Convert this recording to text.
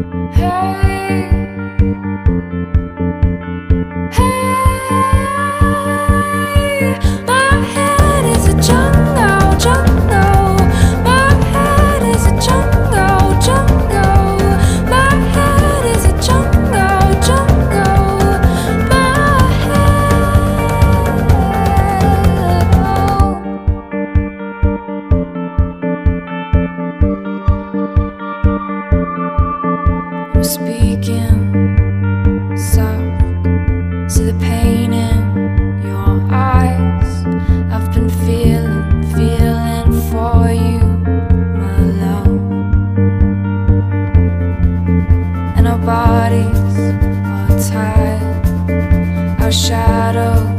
Hey, hey, my head is a jungle, jungle. My head is a jungle, jungle. My head is a jungle, jungle. My head. I'm speaking soft to the pain in your eyes. I've been feeling for you, my love. And our bodies are tied, our shadows